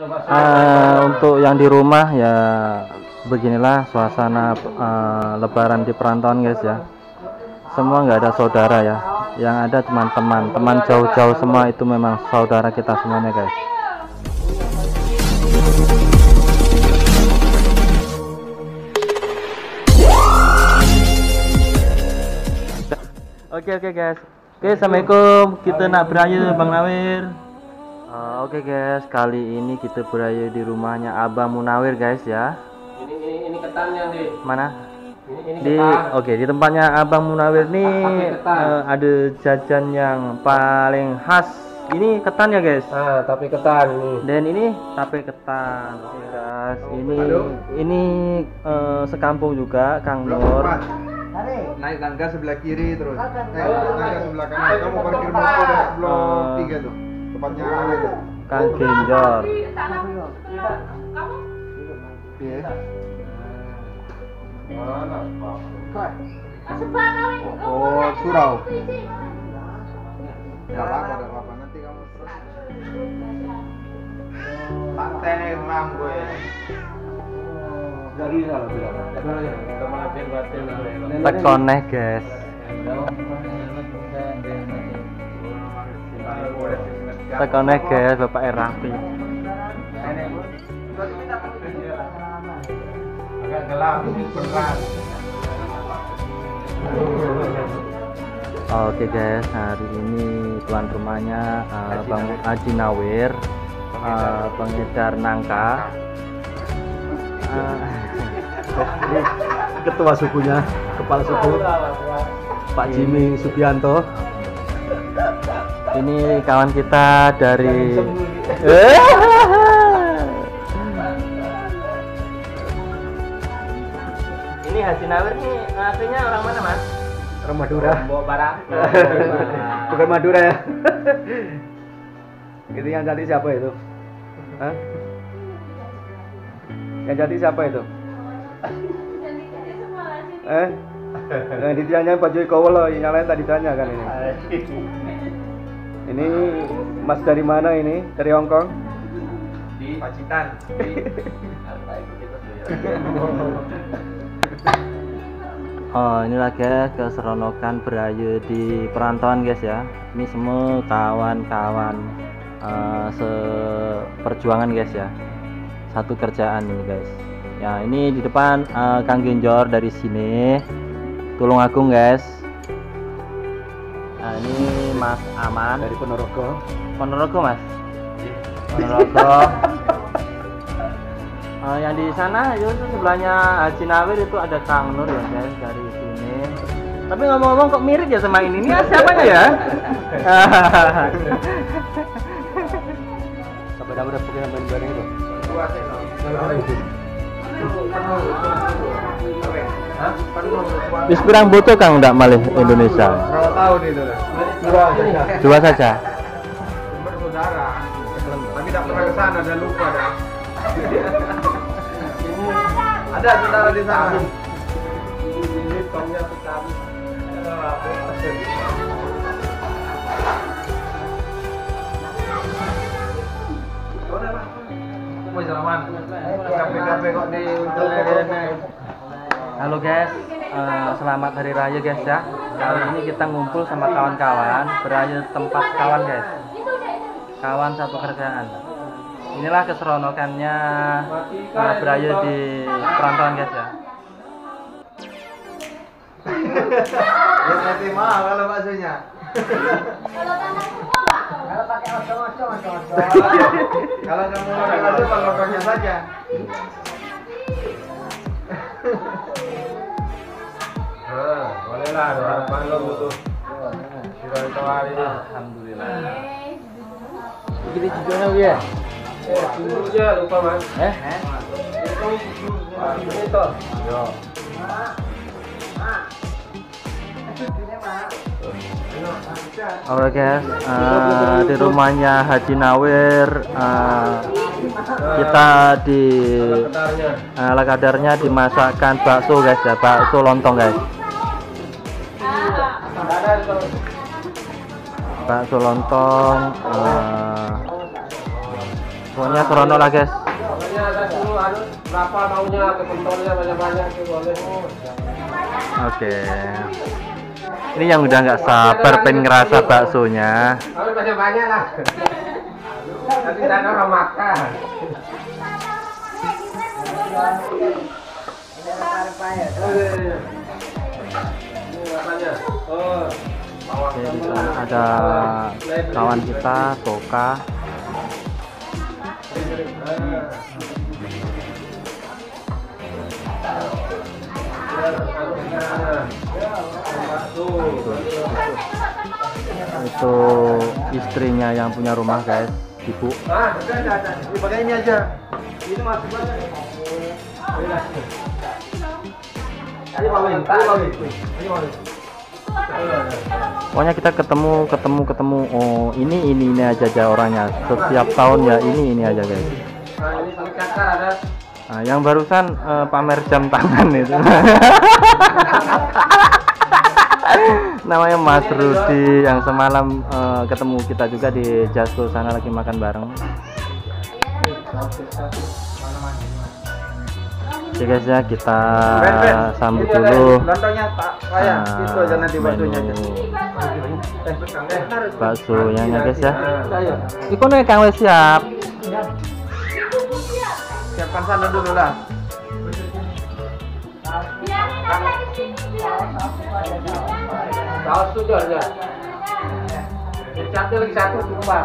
Untuk yang di rumah ya beginilah suasana Lebaran di perantauan guys ya. Semua nggak ada saudara ya, yang ada cuma teman jauh-jauh semua, itu memang saudara kita semuanya guys. Oke guys. Assalamualaikum. Kita nak berayu Bang Nawir. Oke guys, kali ini kita berayu di rumahnya Abang Munawir guys ya. Ini ketannya nih. Mana? Ini Oke, di tempatnya Abang Munawir nih ada jajan yang paling khas. Ini ketan ya guys. Tape ketan ini. Dan ini tape ketan. Oke guys, ini sekampung juga Kang Nur. Naik tangga sebelah kiri terus. Tangga sebelah kanan. Kamu parkir motor di blok 3 tuh. Tempatnya ada tuh. Kang Genjor. Iya. Oh, surau. Enggak apa-apa, nanti kamu terus. Pantai Mam gue. Dari salah bilang. Tekoneh guys. Tekoneh guys, Bapak Rafi. Agak gelap, berat. Oke guys, hari ini tuan rumahnya Bang Haji Nawir, pengedar nangka. Ketua sukunya, kepala suku Pak Jimmy Subianto. Ini kawan kita dari ini Haji Nawir nih aslinya orang mana mas? Orang Madura. Bawa barang. Bukan Madura ya. Itu yang jadi siapa itu? Hah? Yang jadi siapa itu? Yang ditanya Pak Jokowi loh, yang lain tadi tanya kan ini. Ini Mas dari mana ini? Dari Hongkong? Di Pacitan. Oh inilah guys keseronokan berayu di perantauan guys ya. Ini semua kawan-kawan seperjuangan guys ya. Satu kerjaan ini guys. Ya ini di depan Kang Genjor dari sini. Tulung Agung guys. Nah ini Mas Aman Dari Ponorogo. Ponorogo mas. Ponorogo. Yang di sana itu sebelahnya Haji Nawir itu ada Kang Nur ya guys dari sini. Tapi ngomong-ngomong kok mirip ya sama ini. Ini siapanya ya? Sampai dapat pokoknya bareng itu. Wis pirang boto Kang ndak malih Indonesia. Berapa tahun itu? Dua saja. Bersaudara. Tapi tidak pernah ke sana, dan lupa dah. Ada saudara di sana. Ini tongnya pekan. Mau salaman. Kafe kok di Halo guys, selamat hari raya guys ya. Kali ini kita ngumpul sama kawan-kawan berayu tempat kawan guys. Kawan satu kerjaan. Inilah keseronokannya berayu di perantauan guys ya. Ya nanti mahal kalau baksonya. Kalau pakai ocong-ocong. Kalau kamu mau bakso logonya saja. Bolehlah, ada harapan lo butuh. Sudah ditawari ini. Alhamdulillah. Begini juga ya. Tunggu aja lupa mas. Itu. Yo. Oke guys, di rumahnya Haji Nawir kita di ala kadarnya dimasakkan bakso guys ya, bakso lontong guys. Bakso lontong Pokoknya serono lah guys. Pokoknya ada dulu harus berapa maunya ke pentolnya banyak-banyak itu boleh. Oke. Ini yang udah nggak sabar pengen ngerasa baksonya. Tapi banyak-banyak lah. Nanti ada orang makan. Oke, di sana ada kawan kita, Toka. Itu istrinya yang punya rumah guys, ibu. Pakai ini aja. Ini masuk banget. Pokoknya kita ketemu. Oh ini aja orangnya. Setiap tahun ya ini aja guys. Nah, ini paling cakar ada. Nah, yang barusan pamer jam tangan itu. Namanya Mas Rudi yang semalam ketemu kita juga di Jasko sana lagi makan bareng. Oke guys ya, kita sambut dulu Lontongnya tak payah. Itu aja nanti baksonya aja. Baksonya guys ya. Iku nih Kang wis siap. Siapkan sana dulu lah. Saus tuh aja. Kecapnya lagi satu tumpah.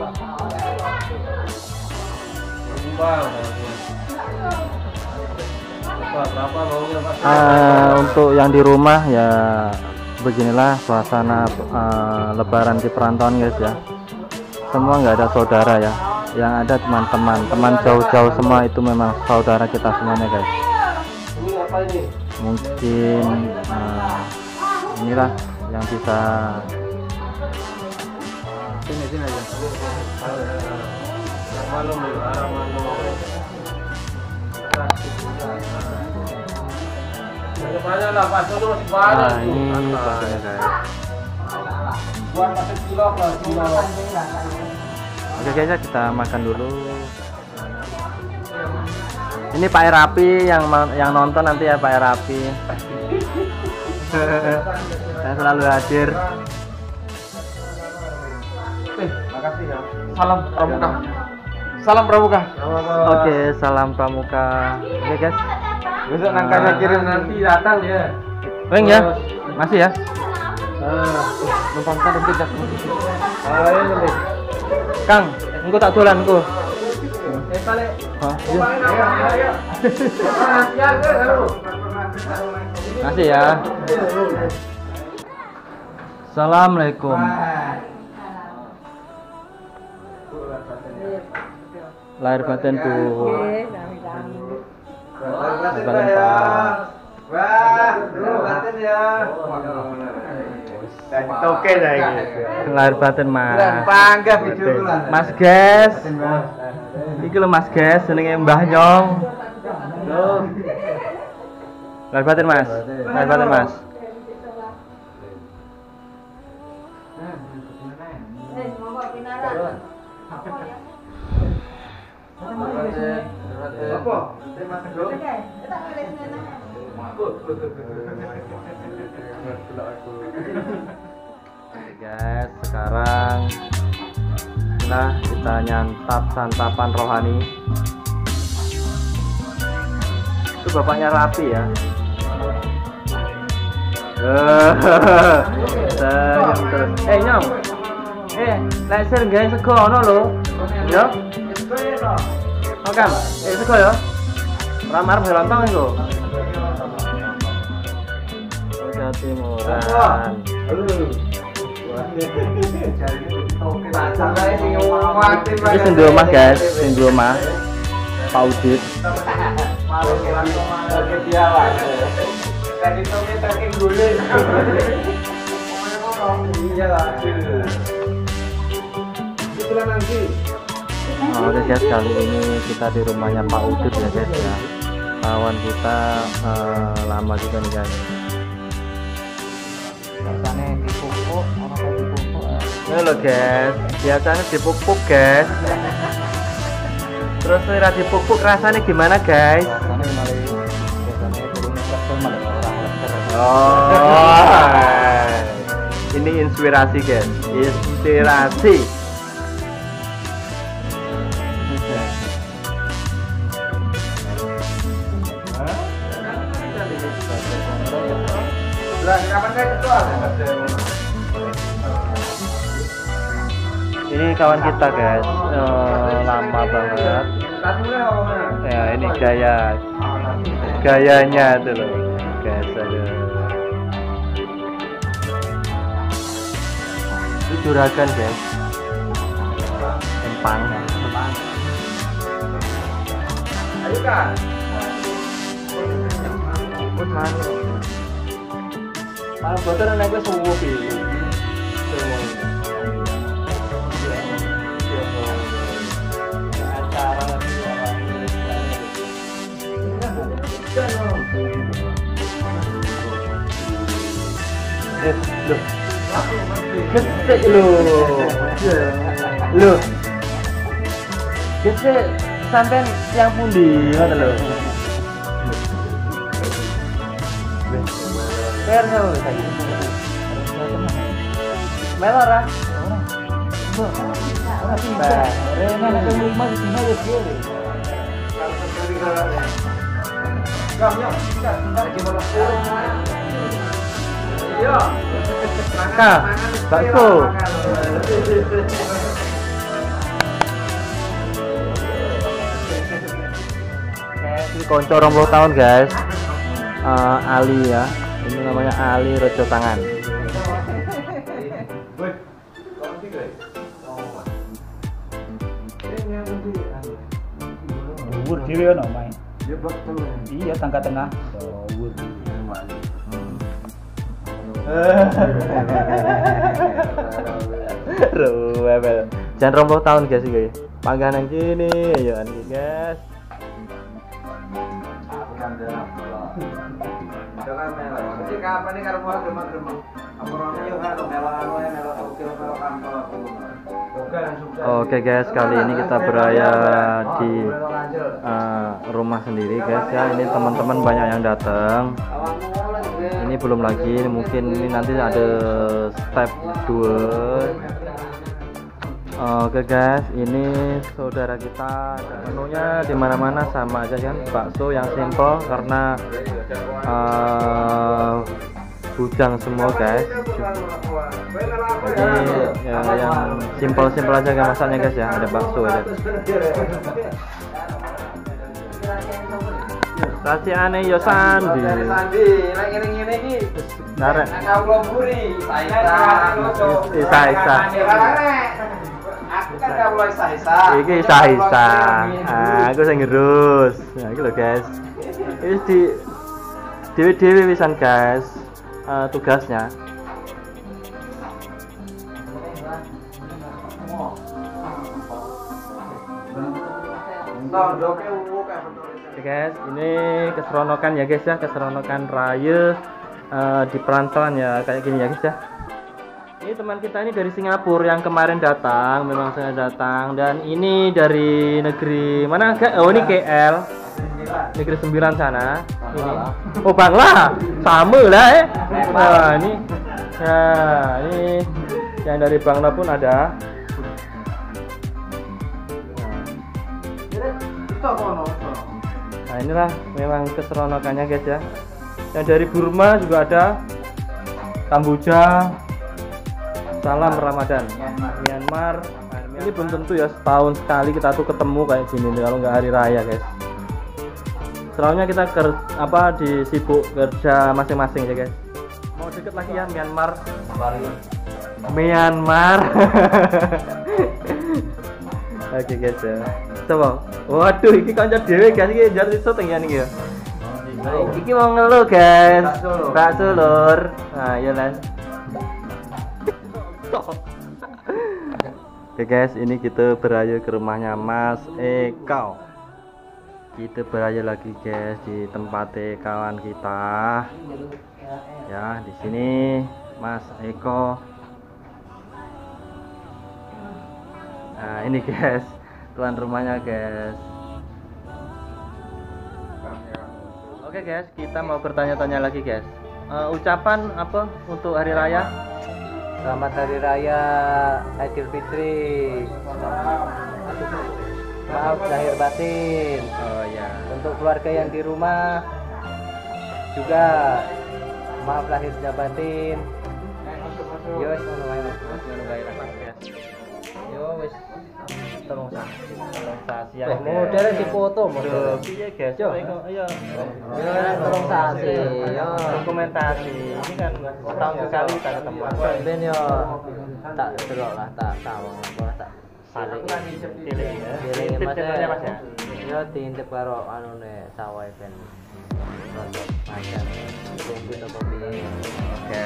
Berapa maunya Pak? Untuk yang di rumah ya beginilah suasana Lebaran di perantauan guys ya. Semua nggak ada saudara ya, yang ada teman jauh-jauh semua itu memang saudara kita semuanya guys. Ini apa ini? Mungkin inilah yang bisa Sini aja. Malum dulu, arah malum. Banyak lah, bakso itu masih banyak. ini baksonya guys. Buat masuk kilo lah, kilo. Oke guys ya, kita makan dulu. Ini Pak Erapi yang nonton nanti ya, Pak Erapi. Saya selalu hadir. Makasih ya. Salam pramuka. Salam pramuka. Oke, salam pramuka. Oke guys. Besok nangkanya kirim Nanti datang dia. Weng ya, masih ya. numpang kan kejak. Ayo, Kang, engko tak dolan engko. balik. Hah? Ayo. Ya, Masih ya. Assalamualaikum. Lahir batin Bu. Lahir batin Pak. Wah, dulu batin ya. Oke dah ini. Lahir batin Mas. Bangga video lah. Mas Ges. Iki lho Mas Ges, jenenge Mbah Nyong. Loh. Lahir batin Mas. Lahir batin Mas. Apa? Oke guys, sekarang kita nyantap santapan rohani. Itu bapaknya Rapi ya. Nyong. Leser guys sego ono lho. Yo. Oke, sego ya. Ora marep lontong iku. Jawa Timuran. Ini sing di rumah guys, sing di rumah Pak Udit. Oke guys, kali ini kita di rumahnya Pak Udit ya guys ya. Kawan kita lama juga nih guys. Biasanya dipupuk, orang dipupuk. Ini loh guys, biasanya dipupuk guys. Terus lira dipupuk rasanya gimana guys? Rasanya malah biasanya turunnya fleksibel malah orang fleksibel. Oh, ini inspirasi guys, inspirasi. Ini kawan kita guys, lama banget. Ya ini gayanya tuh loh guys, aduh. Itu juragan guys, empang. Ayo kan. Malah boten nek wis suwu iki. Loh. Gede sampean yang pundi ngoten lho. Perso saiki. Melo ora? Ora bisa. Rene nek lima di sini wis gede. Iya. Kak, bakso. Ini konco 20 tahun guys. Ali ya. Ini namanya Ali Rejo Tangan. Dhuwur dhewe ono main. Iya tangga tengah. Dhuwur. Ruwebel. Jangan 20 tahun guys iki. Panggahan yang gini ya guys. Kapan nih karo mau demam-demam. Ampurane yo karo melo-melo melo kantor. Oke guys, kali ini kita beraya di rumah sendiri guys ya. Ini teman-teman banyak yang datang. Ini belum lagi, mungkin ini nanti ada step 2. Oke guys, ini saudara kita. Menunya di mana-mana sama aja kan, bakso yang simple karena bujang semua guys. Ini ya, yang simple aja kan masaknya guys ya, ada bakso aja. Kasih aneh yo Sandi. Sandi, nek ngene-ngene iki Narek. kawula mburi, Isa. Aku kan kawula isa. Iki isa. Aku sing ngerus. Nah, iki lho guys. Ini di dewe-dewe pisan guys. Tugasnya. Oke guys, ini keseronokan ya guys ya, keseronokan raya di perantauan ya kayak gini ya guys ya. Ini teman kita ini dari Singapura yang kemarin datang, memang sengaja datang, dan ini dari negeri mana? Oh ini KL, negeri 9 sana. Ini, oh Bangla, sama lah Nah ini, yang dari Bangla pun ada. Nah inilah memang keseronokannya guys ya. Yang dari Burma juga ada, Kamboja, salam Ramadan, Myanmar. Ini belum tentu ya, setahun sekali kita tuh ketemu kayak gini nih, kalau nggak hari raya guys. Selalunya kita disibuk kerja masing-masing ya guys. Mau deket lagi ya Myanmar. Oke guys ya. Coba. Waduh, ini kanca dhewe guys, iki jar iso tengene iki ya. Iki mau ngeluh guys. Bakso lur. Nah, ya Lan. Oke guys, ini kita beraya ke rumahnya Mas Eko. Kita beraya lagi guys di tempat kawan kita. Ya, di sini Mas Eko. Nah, ini guys, tuan rumahnya guys. Oke guys, kita mau bertanya-tanya lagi guys. Ucapan apa untuk hari raya? Selamat Hari Raya Idul Fitri. Maaf lahir batin. Oh ya. Untuk keluarga yang di rumah juga maaf lahir batin. Yo wis ngono wae. Yo wis tolong sasi ya. Model dipoto model. Iya guys. Yo. Iya. Yo tolong sasi. Yo Dokumentasi. Ini kan setahun sekali kita ketemu. ben yo tak delok lah tak sawang apa tak Saling pilih ya. Pilih Mas ya. Mas ya. Yo diintip karo anune sawah ben. Rontok macam. Tunggu apa piye. Oke.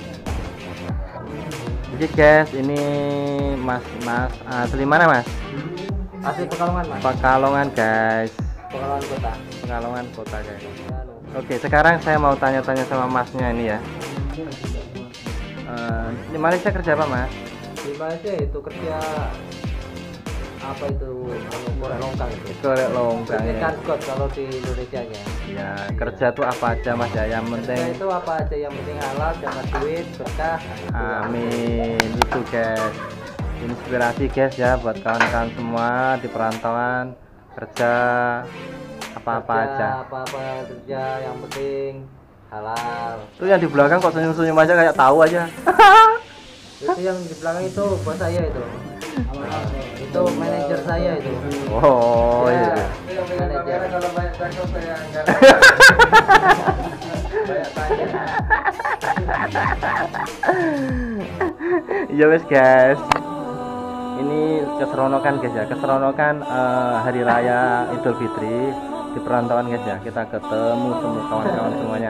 Jadi guys, ini Mas asli mana Mas? Asli Pekalongan Mas. Pekalongan guys. Pekalongan kota. Pekalongan kota guys. Oke, sekarang saya mau tanya-tanya sama Masnya ini ya. Di Malaysia kerja apa Mas? Di Malaysia itu kerja apa itu korek longkang itu. Korek longkang ya. Kan god kalau di Indonesia nya. Ya, kerja tuh apa aja Mas ya? Yang penting Kerja itu apa aja yang penting halal, dapat duit, berkah. amin. Itu guys. Inspirasi guys ya buat kawan-kawan semua di perantauan kerja apa-apa aja. Apa-apa kerja yang penting halal. Itu yang di belakang kok senyum-senyum aja kayak tahu aja. Itu yang di belakang itu bos saya itu. Itu manajer saya itu. Oh Ya, iya. manajer. Kalau banyak cakap saya enggak. Banyak tanya. Iya wes guys. Ini keseronokan guys ya. Keseronokan hari raya Idul Fitri di perantauan guys ya. Kita ketemu semua kawan-kawan semuanya.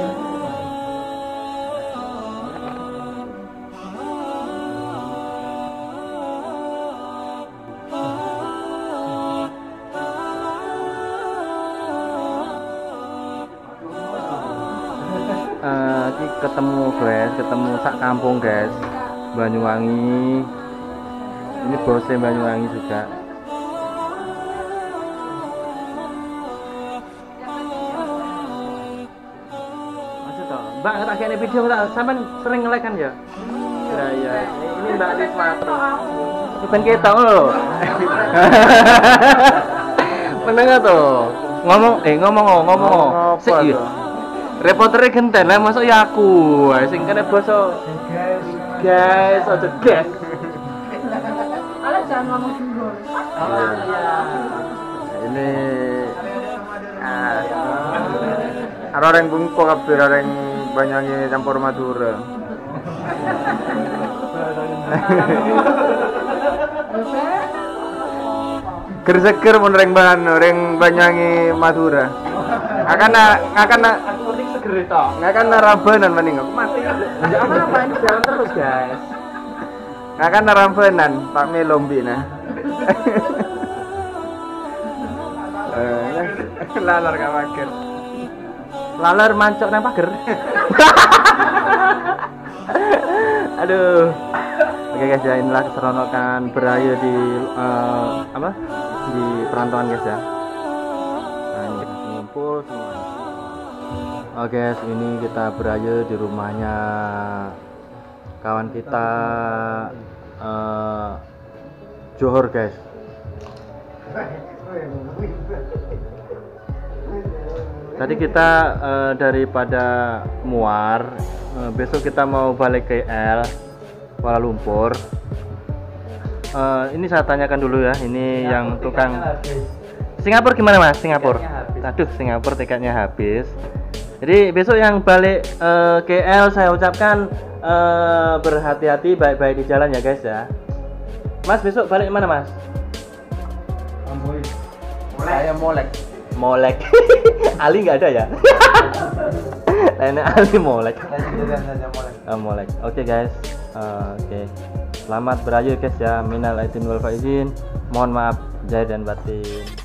Ketemu guys, ketemu sak kampung guys, Banyuwangi. Ini bosnya Banyuwangi juga. Maksud toh, Mbak tak kene video tak sampean sering nge-like kan ya? Iya. Ini Mbak Risma. Bukan kita lho. Menengah tuh. Ngomong. Sik iya. Reporternya genten lah, masuk ya aku. Sing kene basa. Guys, aja guys. Alah jangan ngomong dulu. Ini orang bungko kabeh orang Banyuwangi campur Madura. Ger-seger mun reng bahan reng Banyuwangi Madura. Akan Seger itu. ngakan narambanan maning aku mati. Ya apa ini jalan terus guys. Ngakan narambanan Pak Melombi nah. Lalar gak mager. Laler mancok nang pager. Aduh. Oke guys ya, inilah keseronokan beraya di di perantauan guys ya. Nah, ini kita ngumpul semua. Oke guys, ini kita beraya di rumahnya kawan kita Johor guys. Tadi kita daripada Muar, besok kita mau balik ke Kuala Lumpur. Ini saya tanyakan dulu ya, ini yang tukang Singapura gimana Mas? Singapura? Aduh, Singapura tiketnya habis. Jadi besok yang balik KL saya ucapkan berhati-hati, baik-baik di jalan ya guys ya. Mas besok balik mana Mas? Saya Molek. Ali nggak ada ya? Lainnya Ali Molek. Molek. Oke guys. Oke. Selamat beraya guys ya. Minal aidin wal faizin. Mohon maaf zahir dan batin.